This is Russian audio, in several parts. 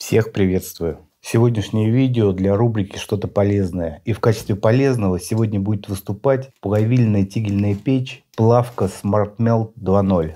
Всех приветствую! Сегодняшнее видео для рубрики «Что-то полезное». И в качестве полезного сегодня будет выступать плавильная тигельная печь Плавка SmartMelt 2.0.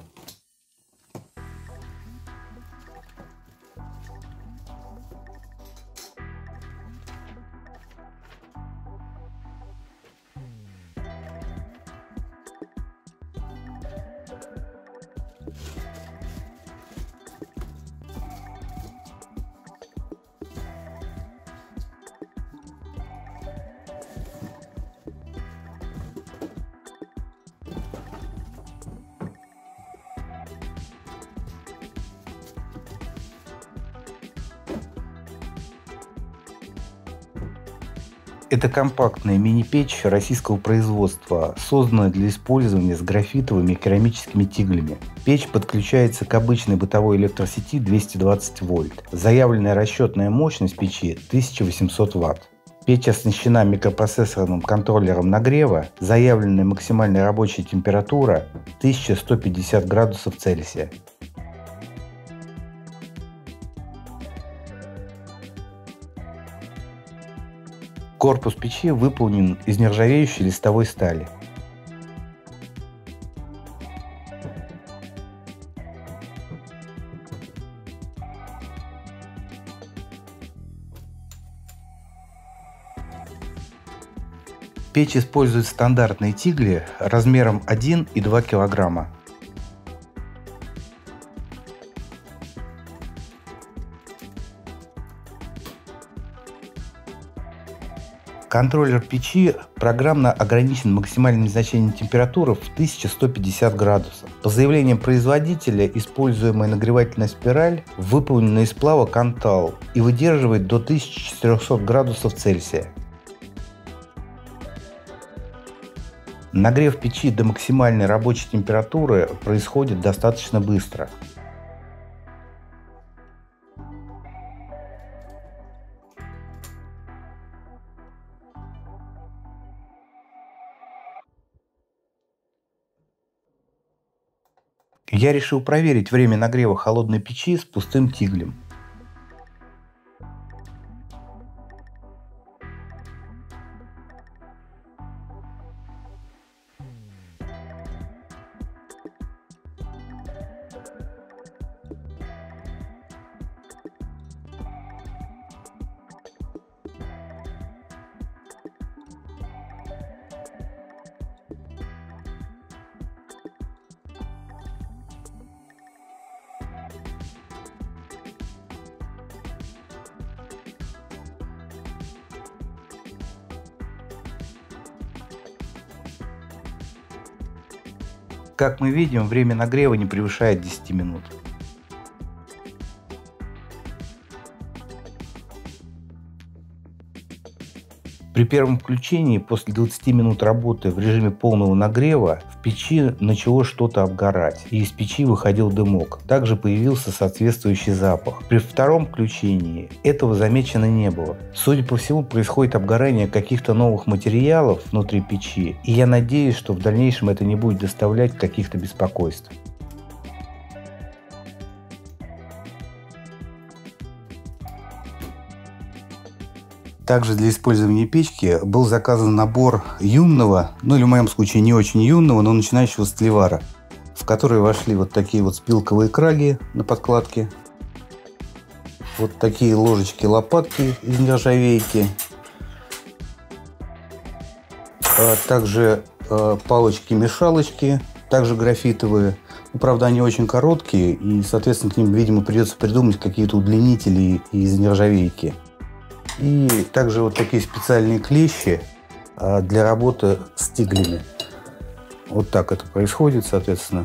Это компактная мини-печь российского производства, созданная для использования с графитовыми и керамическими тиглями. Печь подключается к обычной бытовой электросети 220 вольт. Заявленная расчетная мощность печи 1800 ватт. Печь оснащена микропроцессорным контроллером нагрева. Заявленная максимальная рабочая температура 1150 градусов Цельсия. Корпус печи выполнен из нержавеющей листовой стали. Печь использует стандартные тигли размером 1 и 2 килограмма. Контроллер печи программно ограничен максимальным значением температуры в 1150 градусов. По заявлениям производителя, используемая нагревательная спираль выполнена из сплава Кантал и выдерживает до 1400 градусов Цельсия. Нагрев печи до максимальной рабочей температуры происходит достаточно быстро. Я решил проверить время нагрева холодной печи с пустым тиглем. Как мы видим, время нагрева не превышает 10 минут. При первом включении после 20 минут работы в режиме полного нагрева в печи начало что-то обгорать, и из печи выходил дымок. Также появился соответствующий запах. При втором включении этого замечено не было. Судя по всему, происходит обгорание каких-то новых материалов внутри печи, и я надеюсь, что в дальнейшем это не будет доставлять каких-то беспокойств. Также для использования печки был заказан набор юного, ну или в моем случае не очень юного, но начинающего столевара, в который вошли вот такие вот спилковые краги на подкладке, вот такие ложечки-лопатки из нержавейки, также палочки-мешалочки, также графитовые. Ну, правда, они очень короткие, и, соответственно, к ним, видимо, придется придумать какие-то удлинители из нержавейки. И также вот такие специальные клещи для работы с тиглями. Вот так это происходит, соответственно.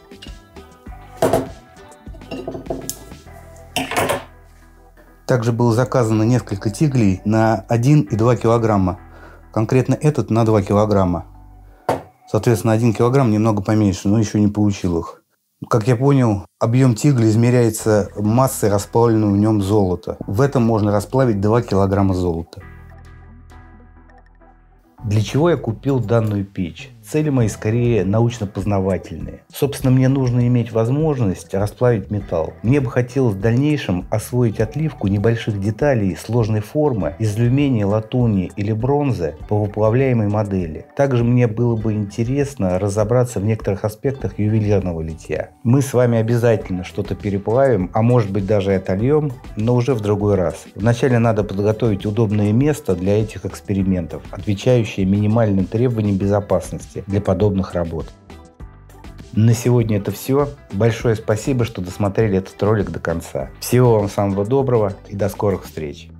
Также было заказано несколько тиглей на 1 и 2 килограмма. Конкретно этот на 2 килограмма. Соответственно, 1 килограмм немного поменьше, но еще не получил их. Как я понял, объем тигля измеряется массой расплавленного в нем золота. В этом можно расплавить 2 килограмма золота. Для чего я купил данную печь? Цели мои скорее научно-познавательные. Собственно, мне нужно иметь возможность расплавить металл. Мне бы хотелось в дальнейшем освоить отливку небольших деталей сложной формы из алюминия, латуни или бронзы по выплавляемой модели. Также мне было бы интересно разобраться в некоторых аспектах ювелирного литья. Мы с вами обязательно что-то переплавим, а может быть даже и отольем, но уже в другой раз. Вначале надо подготовить удобное место для этих экспериментов, отвечающее минимальным требованиям безопасности для подобных работ. На сегодня это все. Большое спасибо, что досмотрели этот ролик до конца. Всего вам самого доброго и до скорых встреч.